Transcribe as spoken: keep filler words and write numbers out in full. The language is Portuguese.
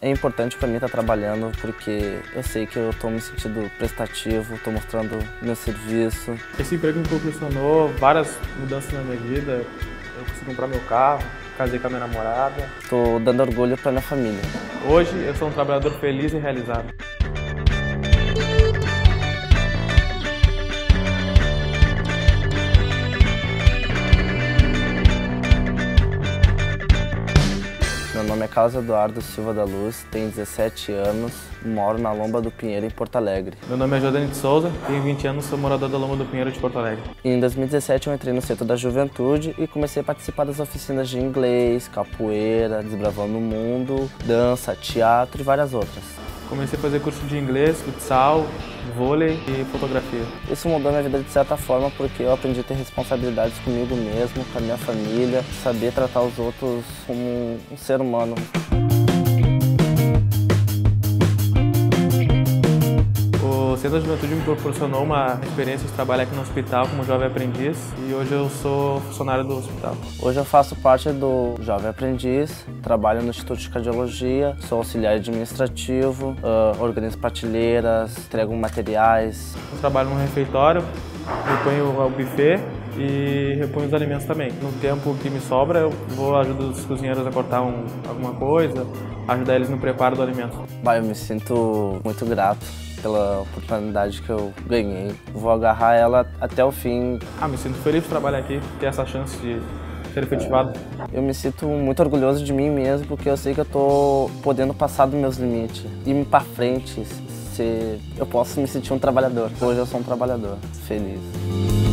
É importante para mim estar trabalhando porque eu sei que eu estou me sentindo prestativo, estou mostrando meu serviço. Esse emprego me proporcionou várias mudanças na minha vida. Eu consegui comprar meu carro, casei com a minha namorada. Estou dando orgulho para minha família. Hoje eu sou um trabalhador feliz e realizado. Meu nome é Carlos Eduardo Silva da Luz, tenho dezessete anos, moro na Lomba do Pinheiro, em Porto Alegre. Meu nome é Jordani de Souza, tenho vinte anos, sou morador da Lomba do Pinheiro de Porto Alegre. Em dois mil e dezessete eu entrei no Centro da Juventude e comecei a participar das oficinas de inglês, capoeira, desbravando o mundo, dança, teatro e várias outras. Comecei a fazer curso de inglês, futsal, vôlei e fotografia. Isso mudou minha vida de certa forma porque eu aprendi a ter responsabilidades comigo mesmo, com a minha família, saber tratar os outros como um ser humano. O Centro da Juventude me proporcionou uma experiência de trabalhar aqui no hospital como jovem aprendiz e hoje eu sou funcionário do hospital. Hoje eu faço parte do Jovem Aprendiz, trabalho no Instituto de Cardiologia, sou auxiliar administrativo, uh, organizo prateleras, entrego materiais. Eu trabalho no refeitório, reponho o buffet e reponho os alimentos também. No tempo que me sobra, eu vou ajudar os cozinheiros a cortar um, alguma coisa, ajudar eles no preparo do alimento. Bah, eu me sinto muito grato pela oportunidade que eu ganhei. Vou agarrar ela até o fim. Ah, me sinto feliz de trabalhar aqui, ter essa chance de ser efetivado. Eu me sinto muito orgulhoso de mim mesmo, porque eu sei que eu tô podendo passar dos meus limites, ir para frente, ser... eu posso me sentir um trabalhador. Hoje eu sou um trabalhador feliz.